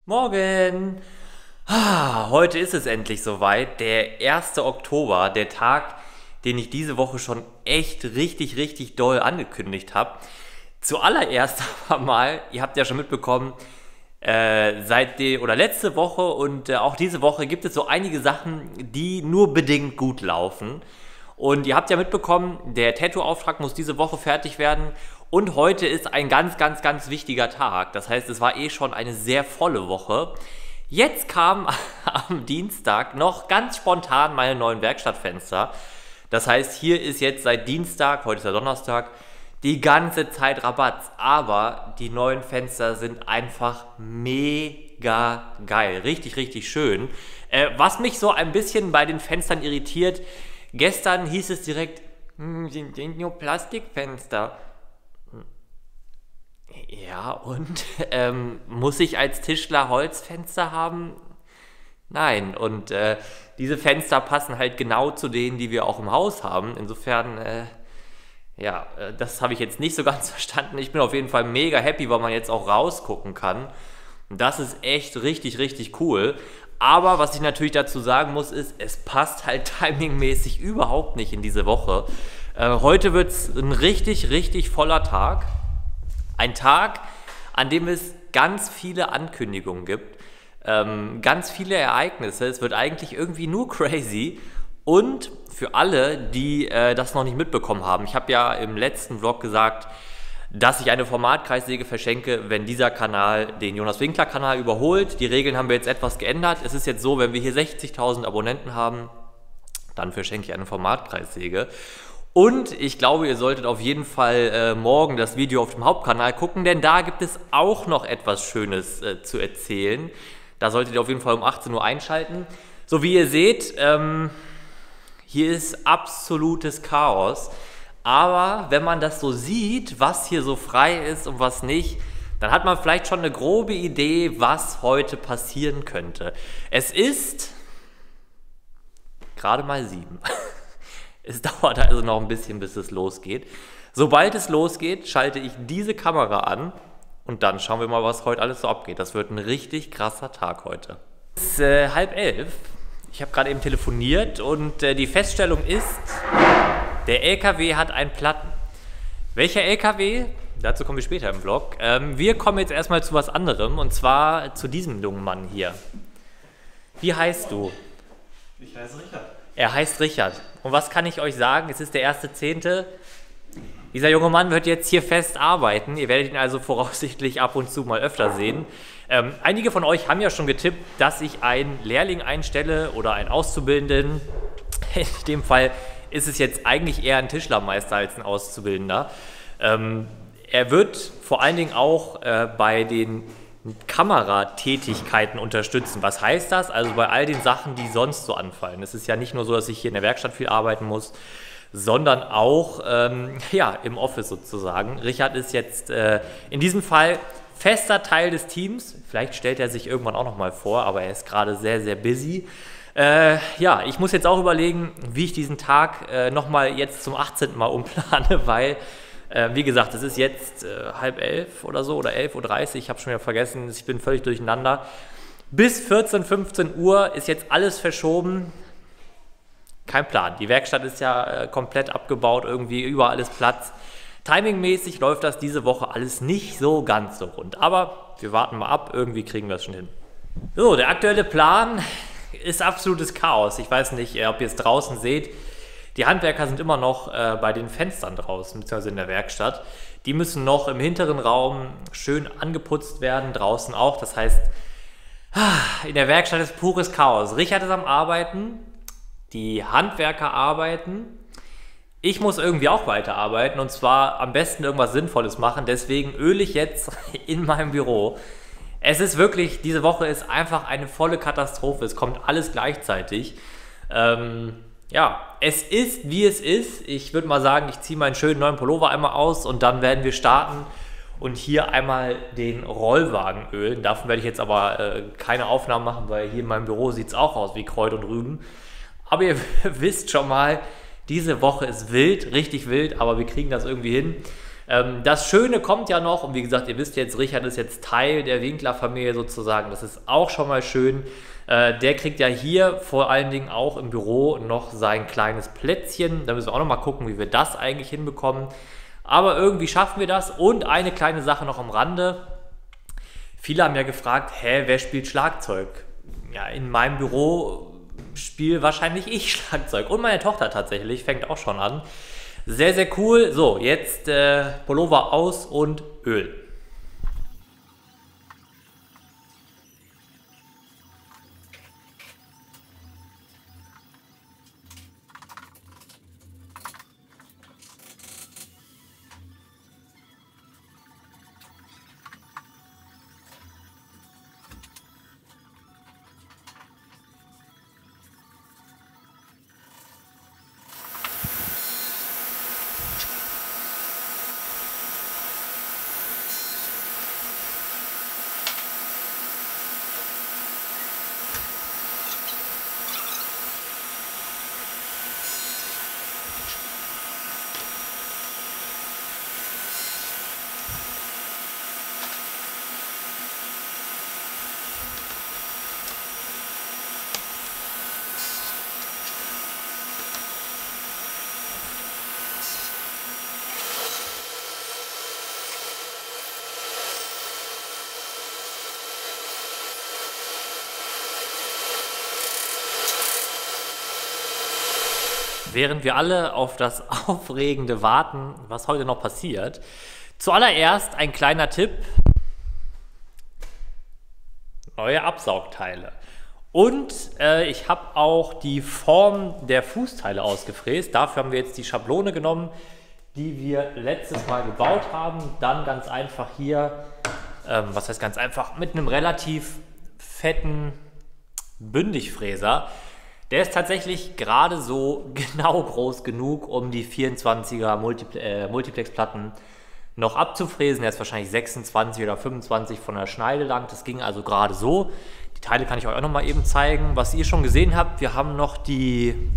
Morgen! Heute ist es endlich soweit, der 1. Oktober, der Tag, den ich diese Woche schon echt richtig doll angekündigt habe. Zuallererst aber mal, ihr habt ja schon mitbekommen, letzte Woche und auch diese Woche gibt es so einige Sachen, die nur bedingt gut laufen. Und ihr habt ja mitbekommen, der Tattoo-Auftrag muss diese Woche fertig werden. Und heute ist ein ganz wichtiger Tag. Das heißt, es war eh schon eine sehr volle Woche. Jetzt kamen am Dienstag noch ganz spontan meine neuen Werkstattfenster. Das heißt, hier ist jetzt seit Dienstag, heute ist ja Donnerstag, die ganze Zeit Rabatt. Aber die neuen Fenster sind einfach mega geil. Richtig schön. Was mich so ein bisschen bei den Fenstern irritiert, gestern hieß es direkt, sind nur Plastikfenster. Ja, und muss ich als Tischler Holzfenster haben? Nein, und diese Fenster passen halt genau zu denen, die wir auch im Haus haben. Insofern, das habe ich jetzt nicht so ganz verstanden. Ich bin auf jeden Fall mega happy, weil man jetzt auch rausgucken kann. Und das ist echt richtig cool. Aber was ich natürlich dazu sagen muss, ist, es passt halt timingmäßig überhaupt nicht in diese Woche. Heute wird es ein richtig voller Tag. Ein Tag, an dem es ganz viele Ankündigungen gibt, ganz viele Ereignisse. Es wird eigentlich irgendwie nur crazy. Und für alle, die das noch nicht mitbekommen haben, ich habe ja im letzten Vlog gesagt, dass ich eine Formatkreissäge verschenke, wenn dieser Kanal den Jonas Winkler Kanal überholt. Die Regeln haben wir jetzt etwas geändert. Es ist jetzt so, wenn wir hier 60.000 Abonnenten haben, dann verschenke ich eine Formatkreissäge. Und ich glaube, ihr solltet auf jeden Fall morgen das Video auf dem Hauptkanal gucken, denn da gibt es auch noch etwas Schönes zu erzählen. Da solltet ihr auf jeden Fall um 18 Uhr einschalten. So wie ihr seht, hier ist absolutes Chaos. Aber wenn man das so sieht, was hier so frei ist und was nicht, dann hat man vielleicht schon eine grobe Idee, was heute passieren könnte. Es ist gerade mal 7. Es dauert also noch ein bisschen, bis es losgeht. Sobald es losgeht, schalte ich diese Kamera an und dann schauen wir mal, was heute alles so abgeht. Das wird ein richtig krasser Tag heute. Es ist 10:30. Ich habe gerade eben telefoniert und die Feststellung ist, der LKW hat einen Platten. Welcher LKW? Dazu kommen wir später im Vlog. Wir kommen jetzt erstmal zu was anderem und zwar zu diesem jungen Mann hier. Wie heißt du? Ich heiße Richard. Er heißt Richard. Und was kann ich euch sagen? Es ist der 1.10. Dieser junge Mann wird jetzt hier fest arbeiten. Ihr werdet ihn also voraussichtlich ab und zu mal öfter sehen. Einige von euch haben ja schon getippt, dass ich einen Lehrling einstelle oder einen Auszubildenden. In dem Fall ist es jetzt eigentlich eher ein Tischlermeister als ein Auszubildender. Er wird vor allen Dingen auch bei den Kameratätigkeiten unterstützen. Was heißt das? Also bei all den Sachen, die sonst so anfallen. Es ist ja nicht nur so, dass ich hier in der Werkstatt viel arbeiten muss, sondern auch im Office sozusagen. Richard ist jetzt in diesem Fall fester Teil des Teams. Vielleicht stellt er sich irgendwann auch noch mal vor, aber er ist gerade sehr busy. Ich muss jetzt auch überlegen, wie ich diesen Tag nochmal jetzt zum 18. Mal umplane, weil wie gesagt, es ist jetzt 10:30 oder so oder 11:30 Uhr, ich habe schon wieder vergessen, ich bin völlig durcheinander. Bis 14, 15 Uhr ist jetzt alles verschoben. Kein Plan, die Werkstatt ist ja komplett abgebaut, irgendwie überall ist Platz. Timingmäßig läuft das diese Woche alles nicht so ganz so rund, aber wir warten mal ab, irgendwie kriegen wir es schon hin. So, der aktuelle Plan ist absolutes Chaos. Ich weiß nicht, ob ihr es draußen seht. Die Handwerker sind immer noch bei den Fenstern draußen, beziehungsweise in der Werkstatt. Die müssen noch im hinteren Raum schön angeputzt werden, draußen auch. Das heißt, in der Werkstatt ist pures Chaos. Richard ist am Arbeiten, die Handwerker arbeiten. Ich muss irgendwie auch weiterarbeiten und zwar am besten irgendwas Sinnvolles machen. Deswegen öle ich jetzt in meinem Büro. Es ist wirklich, diese Woche ist einfach eine volle Katastrophe. Es kommt alles gleichzeitig. Es ist, wie es ist. Ich würde mal sagen, ich ziehe meinen schönen neuen Pullover einmal aus und dann werden wir starten und hier einmal den Rollwagen ölen. Davon werde ich jetzt aber keine Aufnahmen machen, weil hier in meinem Büro sieht es auch aus wie Kreuz und Rüben. Aber ihr wisst schon mal, diese Woche ist wild, richtig wild, aber wir kriegen das irgendwie hin. Das Schöne kommt ja noch, und wie gesagt, ihr wisst jetzt, Richard ist jetzt Teil der Winkler-Familie sozusagen, das ist auch schon mal schön. Der kriegt ja hier vor allen Dingen auch im Büro noch sein kleines Plätzchen. Da müssen wir auch noch mal gucken, wie wir das eigentlich hinbekommen. Aber irgendwie schaffen wir das. Und eine kleine Sache noch am Rande. Viele haben ja gefragt, wer spielt Schlagzeug? Ja, in meinem Büro spiele wahrscheinlich ich Schlagzeug. Und meine Tochter tatsächlich, fängt auch schon an. Sehr, sehr cool. So, jetzt Pullover aus und Öl. Während wir alle auf das Aufregende warten, was heute noch passiert. Zuallererst ein kleiner Tipp. Neue Absaugteile. Und ich habe auch die Form der Fußteile ausgefräst. Dafür haben wir jetzt die Schablone genommen, die wir letztes Mal gebaut haben. Dann ganz einfach hier, was heißt ganz einfach, mit einem relativ fetten Bündigfräser. Der ist tatsächlich gerade so genau groß genug, um die 24er Multiplex-Platten noch abzufräsen. Der ist wahrscheinlich 26 oder 25 von der Schneide lang. Das ging also gerade so. Die Teile kann ich euch auch noch mal eben zeigen. Was ihr schon gesehen habt, wir haben noch den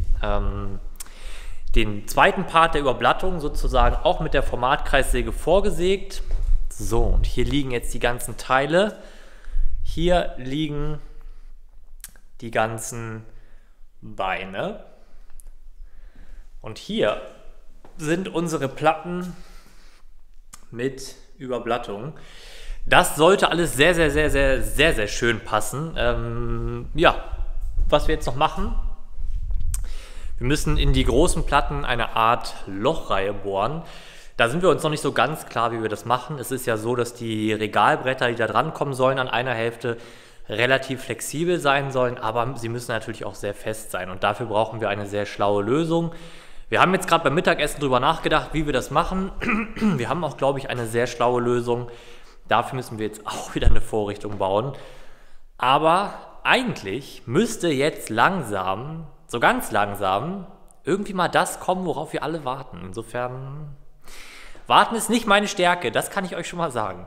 zweiten Part der Überblattung sozusagen auch mit der Formatkreissäge vorgesägt. So, und hier liegen jetzt die ganzen Teile. Hier liegen die ganzen Beine. Und hier sind unsere Platten mit Überblattung. Das sollte alles sehr, sehr, sehr, sehr, sehr, sehr schön passen. Ja, was wir jetzt noch machen, wir müssen in die großen Platten eine Art Lochreihe bohren. Da sind wir uns noch nicht so ganz klar, wie wir das machen. Es ist ja so, dass die Regalbretter, die da dran kommen sollen, an einer Hälfte relativ flexibel sein sollen, aber sie müssen natürlich auch sehr fest sein und dafür brauchen wir eine sehr schlaue Lösung. Wir haben jetzt gerade beim Mittagessen drüber nachgedacht, wie wir das machen. Wir haben auch, glaube ich, eine sehr schlaue Lösung. Dafür müssen wir jetzt auch wieder eine Vorrichtung bauen. Aber eigentlich müsste jetzt langsam, so ganz langsam, irgendwie mal das kommen, worauf wir alle warten. Insofern, warten ist nicht meine Stärke, das kann ich euch schon mal sagen.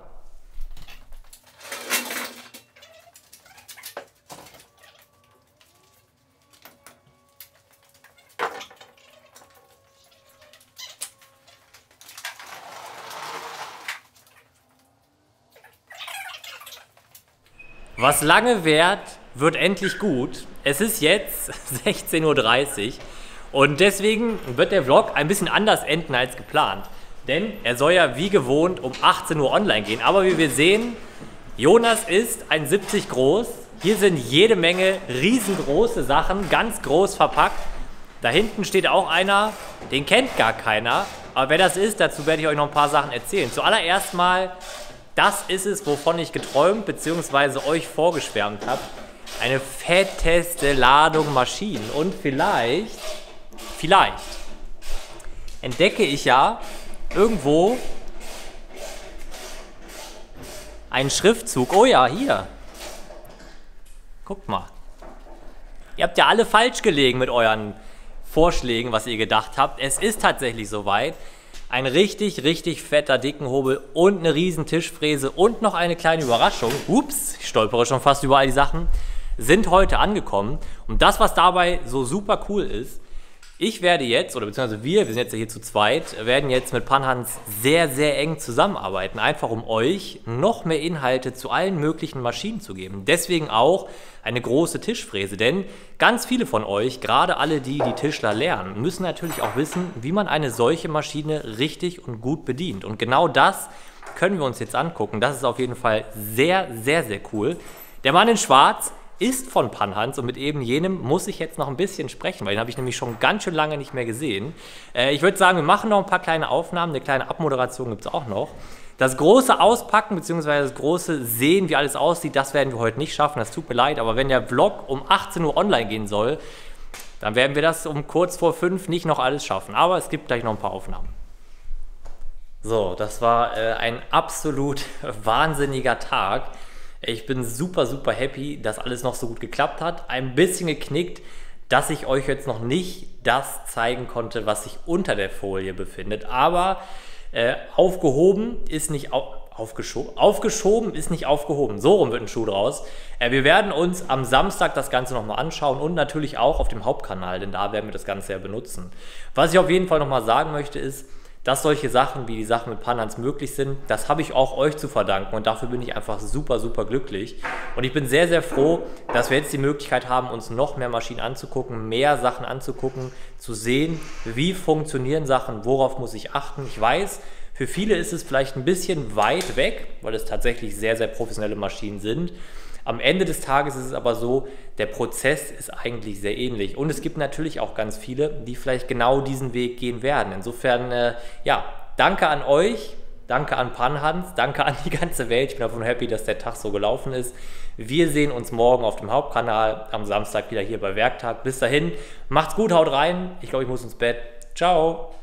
Was lange währt, wird endlich gut. Es ist jetzt 16:30 Uhr und deswegen wird der Vlog ein bisschen anders enden als geplant. Denn er soll ja wie gewohnt um 18 Uhr online gehen. Aber wie wir sehen, Jonas ist 1,70 groß. Hier sind jede Menge riesengroße Sachen, ganz groß verpackt. Da hinten steht auch einer, den kennt gar keiner. Aber wer das ist, dazu werde ich euch noch ein paar Sachen erzählen. Zuallererst mal, das ist es, wovon ich geträumt bzw. euch vorgeschwärmt habe. Eine fetteste Ladung Maschinen. Und vielleicht entdecke ich ja irgendwo einen Schriftzug. Oh ja, hier. Guckt mal. Ihr habt ja alle falsch gelegen mit euren Vorschlägen, was ihr gedacht habt. Es ist tatsächlich soweit. Ein richtig, richtig fetter Dickenhobel und eine riesen Tischfräse und noch eine kleine Überraschung. Ups, ich stolpere schon fast über all die Sachen. Sind heute angekommen. Und das, was dabei so super cool ist, Ich werde jetzt, oder beziehungsweise wir sind jetzt hier zu zweit, werden jetzt mit Panhans sehr, sehr eng zusammenarbeiten, einfach um euch noch mehr Inhalte zu allen möglichen Maschinen zu geben. Deswegen auch eine große Tischfräse, denn ganz viele von euch, gerade alle die Tischler lernen, müssen natürlich auch wissen, wie man eine solche Maschine richtig und gut bedient. Und genau das können wir uns jetzt angucken. Das ist auf jeden Fall sehr, sehr, sehr cool. Der Mann in Schwarz ist von Panhans und mit eben jenem muss ich jetzt noch ein bisschen sprechen, weil den habe ich nämlich schon ganz schön lange nicht mehr gesehen. Ich würde sagen, wir machen noch ein paar kleine Aufnahmen, eine kleine Abmoderation gibt es auch noch. Das große Auspacken bzw. das große Sehen, wie alles aussieht, das werden wir heute nicht schaffen, das tut mir leid, aber wenn der Vlog um 18 Uhr online gehen soll, dann werden wir das um kurz vor 5 nicht noch alles schaffen, aber es gibt gleich noch ein paar Aufnahmen. So, das war ein absolut wahnsinniger Tag. Ich bin super, super happy, dass alles noch so gut geklappt hat. Ein bisschen geknickt, dass ich euch jetzt noch nicht das zeigen konnte, was sich unter der Folie befindet. Aber aufgehoben ist nicht aufgeschoben ist nicht aufgehoben. So rum wird ein Schuh draus. Wir werden uns am Samstag das Ganze nochmal anschauen und natürlich auch auf dem Hauptkanal, denn da werden wir das Ganze ja benutzen. Was ich auf jeden Fall nochmal sagen möchte ist, dass solche Sachen wie die Sachen mit Panhans möglich sind, das habe ich auch euch zu verdanken und dafür bin ich einfach super, super glücklich. Und ich bin sehr, sehr froh, dass wir jetzt die Möglichkeit haben, uns noch mehr Maschinen anzugucken, mehr Sachen anzugucken, zu sehen, wie funktionieren Sachen, worauf muss ich achten. Ich weiß, für viele ist es vielleicht ein bisschen weit weg, weil es tatsächlich sehr, sehr professionelle Maschinen sind. Am Ende des Tages ist es aber so, der Prozess ist eigentlich sehr ähnlich. Und es gibt natürlich auch ganz viele, die vielleicht genau diesen Weg gehen werden. Insofern, ja, danke an euch, danke an Panhans, danke an die ganze Welt. Ich bin davon happy, dass der Tag so gelaufen ist. Wir sehen uns morgen auf dem Hauptkanal, am Samstag wieder hier bei Werktag. Bis dahin, macht's gut, haut rein. Ich glaube, ich muss ins Bett. Ciao.